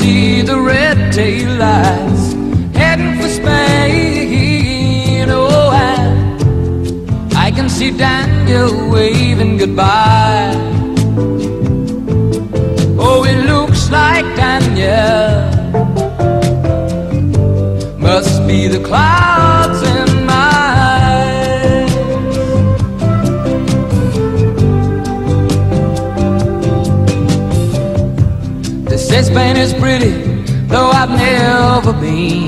see the red taillights heading for Spain. Oh, I can see Daniel waving goodbye. Oh, it looks like Daniel must be the clouds in my eyes. They say Spain is pretty, though I've never been.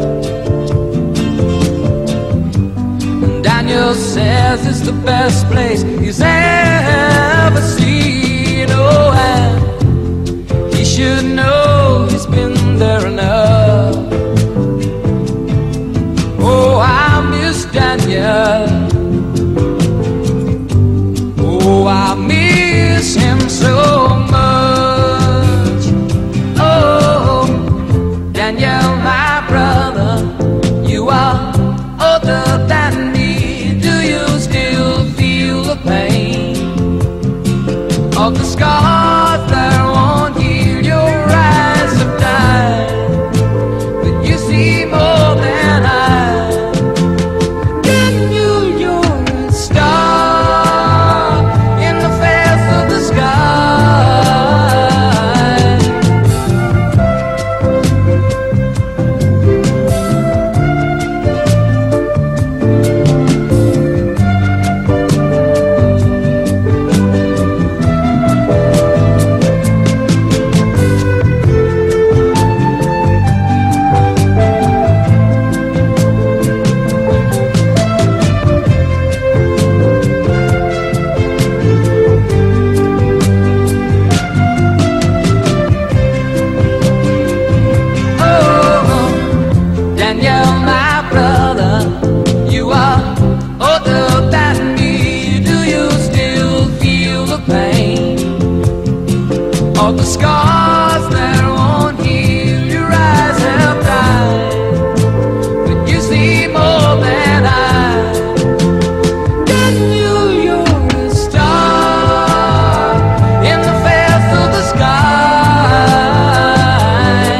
And Daniel says it's the best place he's ever seen. Oh, and he should know he's been there enough. Oh, I miss Daniel. Oh, I miss him so much. Oh, Daniel, my brother, you are older than me. Do you still feel the pain of the scars that won't heal? Your eyes have died, but you see more than I. The scars that won't heal, your eyes have died, but you see more than I. Daniel, you're a star in the face of the sky.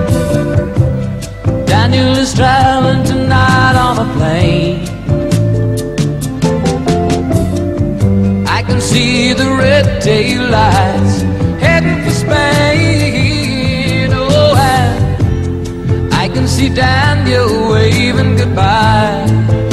Daniel is traveling tonight on a plane. I can see the red tail lights heading for Spain. Oh, I can see Daniel waving goodbye.